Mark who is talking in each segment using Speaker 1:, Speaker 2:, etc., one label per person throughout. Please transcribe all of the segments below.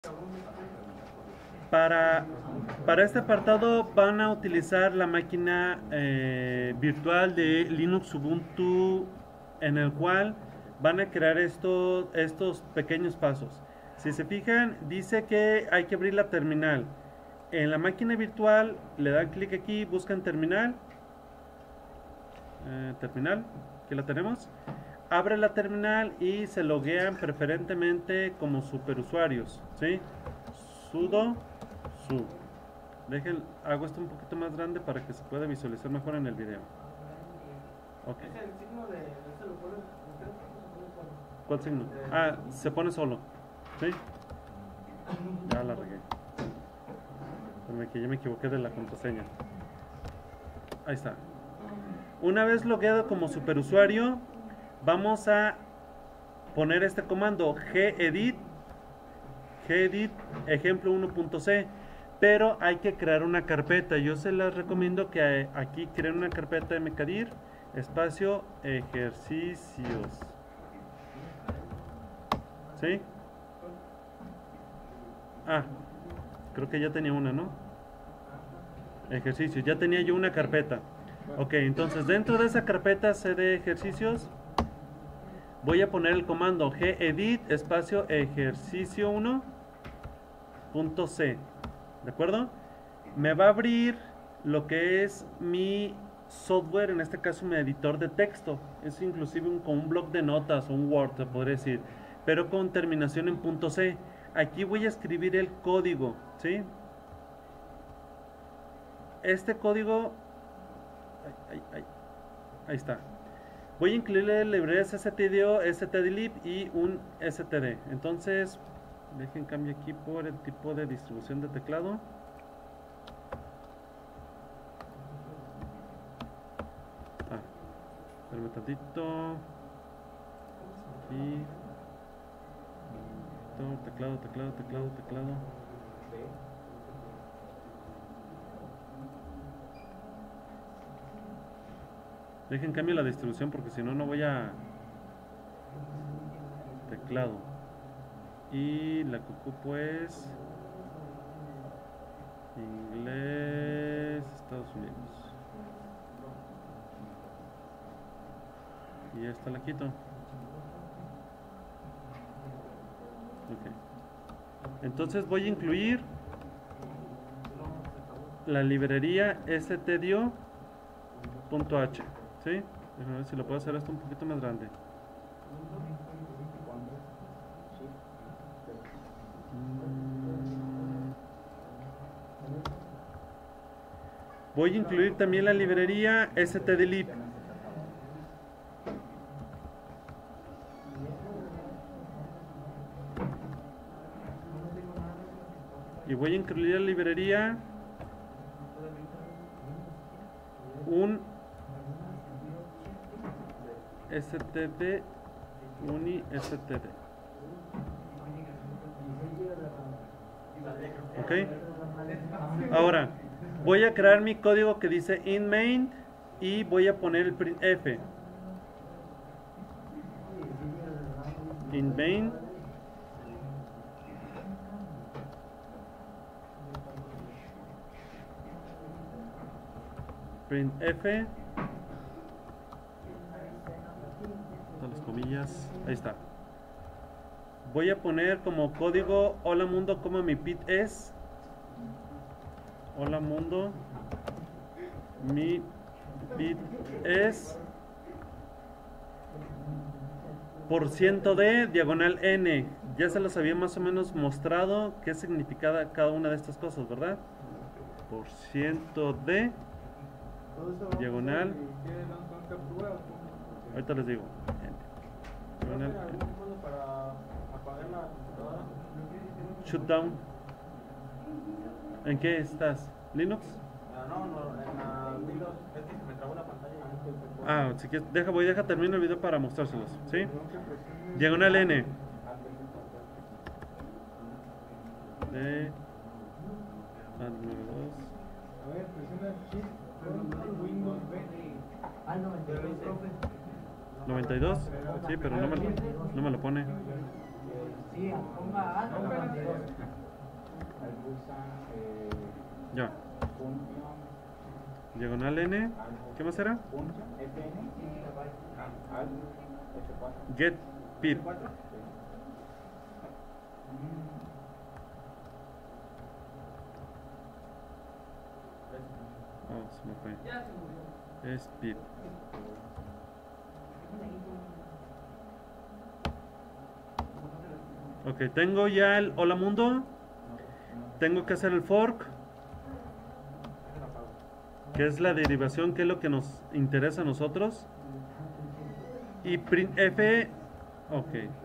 Speaker 1: Para, para este apartado van a utilizar la máquina virtual de Linux Ubuntu, en el cual van a crear estos pequeños pasos. Si se fijan, dice que hay que abrir la terminal. En la máquina virtual le dan clic aquí, buscan terminal. Terminal, aquí la tenemos. Abre la terminal y se loguean preferentemente como superusuarios, ¿sí? Sudo su. Hago esto un poquito más grande para que se pueda visualizar mejor en el video. Okay.
Speaker 2: ¿Es el signo de ese lo pone?
Speaker 1: ¿Cuál signo? Ah, se pone solo. ¿Sí? Ya la regué. Que ya me equivoqué de la contraseña. Ahí está. Una vez logueado como superusuario, vamos a poner este comando gedit ejemplo 1.c, pero hay que crear una carpeta. Yo se les recomiendo que aquí creen una carpeta mkdir espacio ejercicios, ¿sí? Ah, creo que ya tenía una, ¿no? Ejercicios, ya tenía yo una carpeta. Ok, entonces dentro de esa carpeta cd ejercicios voy a poner el comando gedit espacio ejercicio 1.c, ¿de acuerdo? Me va a abrir lo que es mi software, en este caso mi editor de texto. Es inclusive con un bloc de notas o un Word, se podría decir, pero con terminación en .c. Aquí voy a escribir el código, ¿sí? Este código, ahí está. Voy a incluirle librerías stdio, stdlib y un std. Entonces, dejen cambio aquí por el tipo de distribución de teclado. Espérame tantito. Aquí. Teclado. Dejen cambio la distribución porque si no, no voy a... Teclado. Y la que ocupo es... Inglés, Estados Unidos. Y esta la quito. Ok. Entonces voy a incluir la librería stdio.h. ¿Sí? Déjame ver si lo puedo hacer esto un poquito más grande. Voy a incluir también la librería stdlib. Y voy a incluir la librería un std uni std. Ok. Ahora voy a crear mi código que dice in main y voy a poner el printf. In main printf, las comillas, ahí está. Voy a poner como código hola mundo, como mi pit es hola mundo, mi pit es %d diagonal n. Ya se los había más o menos mostrado qué significaba cada una de estas cosas, ¿verdad? %d diagonal, ahorita les digo, diagonal, shutdown. ¿En qué estás? ¿Linux?
Speaker 2: No, en la Windows, es que se me trabó la pantalla.
Speaker 1: Ah, si quieres, deja terminar el video para mostrárselos, ¿sí? Diagonal n. De... 92, sí, pero no me lo pone.
Speaker 2: Sí, ponga A, no,
Speaker 1: Ya. Diagonal N. ¿Qué más era? Get pip. Oh, se me fue. Es pip. Ok, tengo ya el hola mundo. Tengo que hacer el fork, que es la derivación, que es lo que nos interesa a nosotros. Y printf, ok.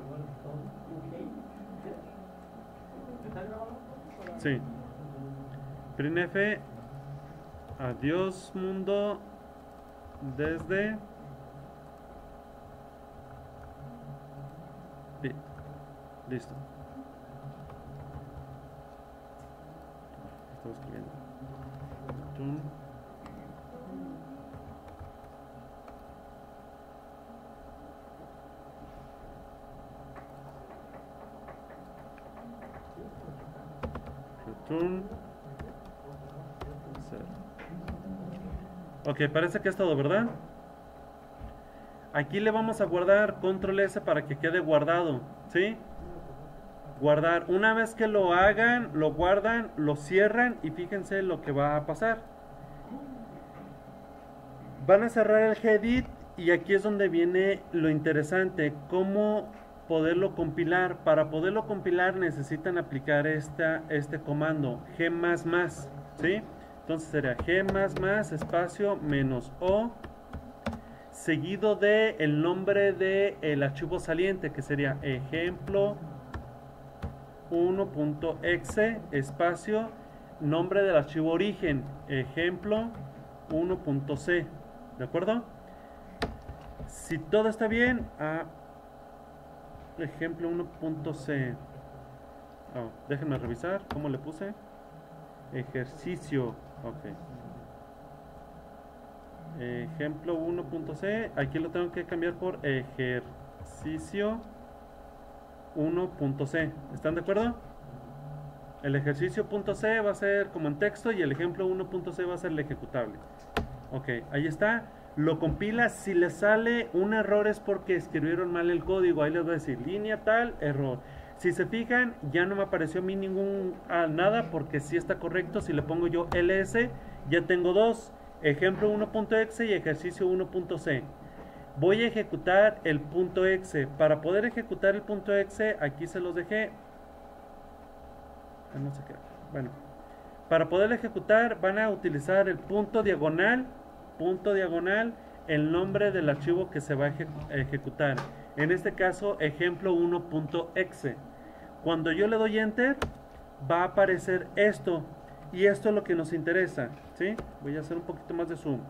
Speaker 1: Sí. Printf, adiós mundo desde pi. Listo. Estamos escribiendo. Return. Ok, parece que es todo, ¿verdad? Aquí le vamos a guardar control S para que quede guardado, ¿sí? Guardar. Una vez que lo hagan, lo guardan, lo cierran y fíjense lo que va a pasar. Van a cerrar el gedit y aquí es donde viene lo interesante, cómo poderlo compilar. Para poderlo compilar necesitan aplicar este comando g++, ¿sí? Entonces sería g++ espacio menos o seguido de el nombre del archivo saliente, que sería ejemplo 1.exe espacio nombre del archivo origen, ejemplo 1.c, ¿de acuerdo? Si todo está bien, ejemplo 1.c, déjenme revisar cómo le puse, ejercicio, ok, ejemplo 1.c, aquí lo tengo que cambiar por ejercicio 1.c, ¿están de acuerdo? El ejercicio.c va a ser como en texto y el ejemplo 1.c va a ser el ejecutable. Ok, ahí está. Lo compila. Si le sale un error es porque escribieron mal el código. Ahí les voy a decir línea tal, error. Si se fijan, ya no me apareció a mí nada porque sí está correcto. Si le pongo yo ls, ya tengo dos. Ejemplo 1.exe y ejercicio 1.c. Voy a ejecutar el .exe. Para poder ejecutar el .exe, aquí se los dejé. No sé qué. Bueno, para poder ejecutar van a utilizar el punto diagonal, el nombre del archivo que se va a ejecutar. En este caso, ejemplo 1.exe. Cuando yo le doy enter, va a aparecer esto. Y esto es lo que nos interesa, ¿sí? Voy a hacer un poquito más de zoom.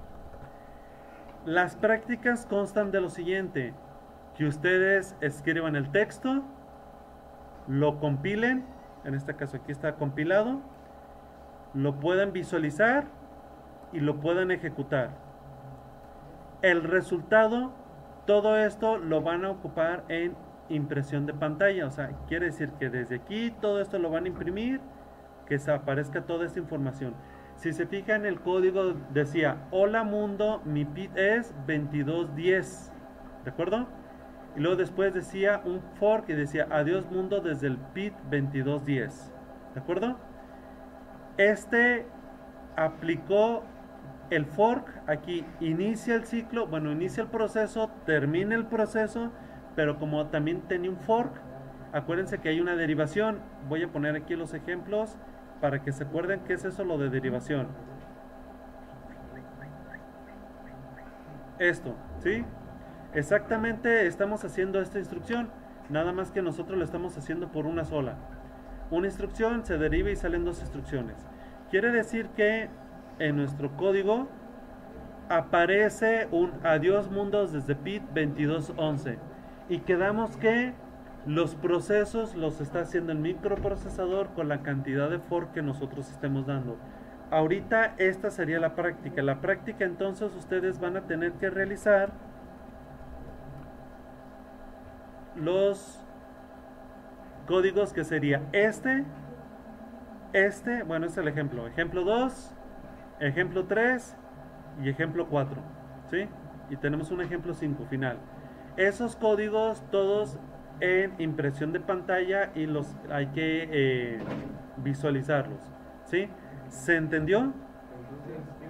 Speaker 1: Las prácticas constan de lo siguiente: que ustedes escriban el texto, lo compilen, en este caso aquí está compilado, lo puedan visualizar y lo puedan ejecutar. El resultado, todo esto lo van a ocupar en impresión de pantalla, o sea, quiere decir que desde aquí todo esto lo van a imprimir, que se aparezca toda esta información. Si se fijan, el código decía hola mundo, mi PID es 2210, ¿de acuerdo? Y luego después decía un fork y decía adiós mundo desde el PID 2210, ¿de acuerdo? Este aplicó el fork, aquí inicia el ciclo, bueno, inicia el proceso, termina el proceso, pero como también tenía un fork, acuérdense que hay una derivación. Voy a poner aquí los ejemplos para que se acuerden qué es eso lo de derivación. Esto, ¿sí? Exactamente estamos haciendo esta instrucción, nada más que nosotros lo estamos haciendo por una sola. Una instrucción se deriva y salen dos instrucciones. Quiere decir que en nuestro código aparece un adiós mundos desde PID 2211 y quedamos que los procesos los está haciendo el microprocesador con la cantidad de fork que nosotros estemos dando. Ahorita esta sería la práctica. La práctica, entonces ustedes van a tener que realizar los códigos que sería bueno, es el ejemplo. Ejemplo 2, ejemplo 3 y ejemplo 4, ¿sí? Y tenemos un ejemplo 5 final. Esos códigos todos en impresión de pantalla y los hay que visualizarlos, ¿sí? ¿Se entendió?